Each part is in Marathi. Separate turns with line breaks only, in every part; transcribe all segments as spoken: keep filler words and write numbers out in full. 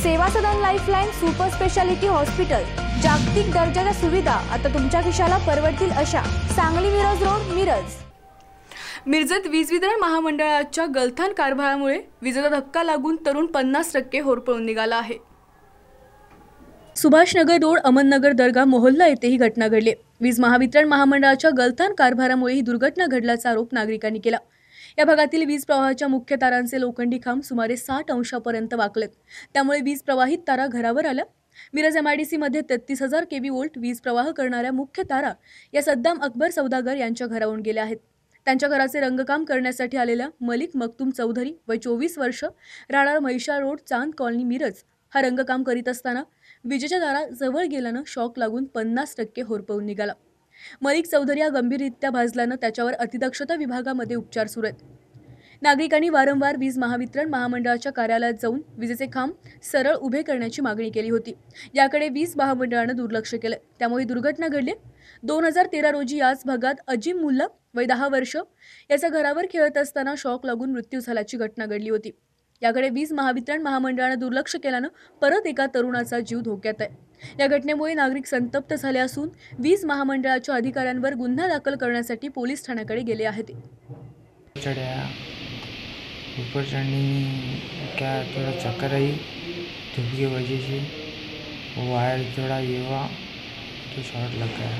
सेवा Sadan lifeline super speciality hospital, जागतिक दर्जाच्या सुविधा आता तुमच्या खिशाला परवडतील अशा। सांगली मिरज रोड, मिरज।
मिरजेत वीज वितरण महामंडळाच्या गलथान कारभारामुळे विजेचा धक्का लागून तरुण पन्नास टक्के होरपळून निघाला आहे। सुभाषनगर रोड, अमननगर दर्गा मोहल्ला येथे ही घटना घडली। वीज महावितरण महामंडळाच्या गलथान कारभारामुळे ही दुर्घटना घडल्याचा आरोप नागरिकांनी केला। या भागातील वीज प्रवाहाच्या मुख्य तारांचे लोखंडी खांब सुमारे साठ अंशापर्यंत वाकलेत, त्यामुळे वीज प्रवाहित तारा घरावर आल्या। मिरज एमआयडीसी मध्ये तेहतीस हजार केव्ही वोल्ट वीज प्रवाह करणाऱ्या मुख्य तारा या सद्दाम अकबर सौदागर यांच्या घरावरून गेल्या आहेत। त्यांच्या घराचे रंगकाम करण्यासाठी आलेल्या मलिक मखतूम चौधरी वय चोवीस वर्ष, राहणार म्हैसाळ रोड, चांद कॉलनी, मिरज हा रंगकाम करीत असताना विजेच्या तारा जवळ गेल्यानं शॉक लागून पन्नास टक्के होरपळून निघाला। मलिक चौधरी हा गंभीररित्या भाजल्यानं त्याच्यावर अतिदक्षता विभागामध्ये उपचार सुरू आहेत। नागरिकांनी वारंवार वीज महावितरण महामंडळाच्या कार्यालयात जाऊन विजेचे खांब सरळ उभे करण्याची मागणी केली होती। याकडे वीज महामंडळानं दुर्लक्ष केलं, त्यामुळे दुर्घटना घडली। दोन हजार तेरा रोजी याच भागात अजीम मुल्ला वय दहा वर्ष याचा घरावर खेळत असताना शॉक लागून मृत्यू झाल्याची घटना घडली होती। याकडे वीज महावितरण महामंडळानं दुर्लक्ष केल्यानं परत एका तरुणाचा जीव धोक्यात आहे। या घटनेमुळे नागरिक संतप्त झाले असून वीज महामंडळाच्या अधिकाऱ्यांवर गुन्हा दाखल करण्यासाठी पोलीस ठाण्याकडे गेले आहेत।
चढ़ा ऊपर चढ़ने क्या थोड़ा चक्कर आई धूप की वजह से, वायर थोड़ा ये हुआ तो शॉर्ट लग गया।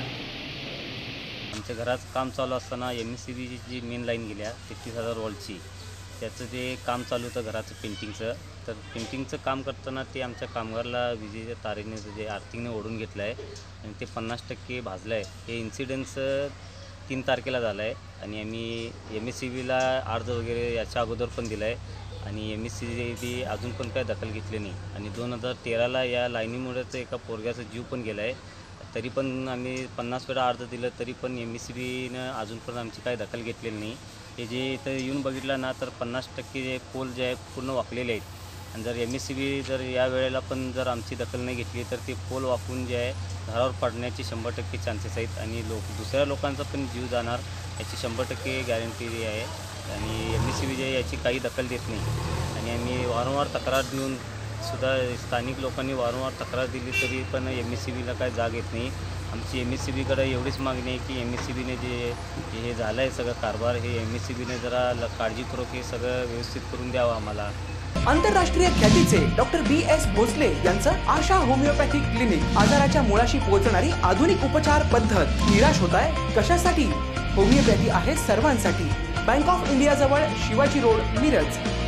आमच्या घरात काम चालू असताना एम एस सी बीची जी मेन लाईन गेल्या तेहतीस हजार वोल्टची, त्याचं ते काम चालू होतं घराचं पेंटिंगचं। तर पेंटिंगचं काम करताना ते आमच्या कामगारला विजेच्या तारेने जे आर्थिंगने ओढून घेतलं आहे आणि ते पन्नास टक्के भाजलं आहे। हे इन्सिडेंटचं तीन तारखेला झालं आहे आणि आम्ही एम एस सी बीला अर्ज वगैरे याच्या अगोदर पण दिला आहे आणि एम एस सी बी अजून पण काय दखल घेतली नाही। आणि दोन हजार तेराला या लाईनीमुळेच एका पोरग्याचा जीव पण गेला आहे, तरी पण आम्ही पन्नास वेळा अर्ज दिलं तरी पण एम एस सी बीनं अजून पण आमची काही दखल घेतलेली नाही। हे जे इथं येऊन बघितलं ना तर पन्नास टक्के जे पोल जे आहे पूर्ण वाकलेले आहेत आणि जर एम एस सी बी जर या वेळेला पण जर आमची दखल नाही घेतली तर ते पोल वाकून जे आहे घरावर पडण्याची शंभर टक्के चान्सेस आहेत आणि लोक दुसऱ्या लोकांचा पण जीव जाणार याची शंभर टक्के गॅरंटी आहे। आणि M S C B J याची काही दखल देत नाही आणि आम्ही वारंवार तक्रार देऊन सुद्धा स्थानिक लोकांनी वारंवार तक्रार दिली तरी पण एम एस सी बीला काय जाग येत नाही। आमची एम एस सी बीकडे एवढीच मागणी आहे की एम एस सी बीने जे हे झालं आहे सगळं कारभार, हे एम एस सी बीने जरा काळजीपूर्वक हे सगळं व्यवस्थित करून द्यावं आम्हाला।
आंतरराष्ट्रीय ख्यातीचे डॉक्टर बी एस भोसले यांचं आशा होमिओपॅथिक क्लिनिक, आजाराच्या मुळाशी पोहोचणारी आधुनिक उपचार पद्धत। निराश होताय कशासाठी? होमिओपॅथी आहे सर्वांसाठी। बँक ऑफ इंडिया जवळ, शिवाजी रोड, मिरज।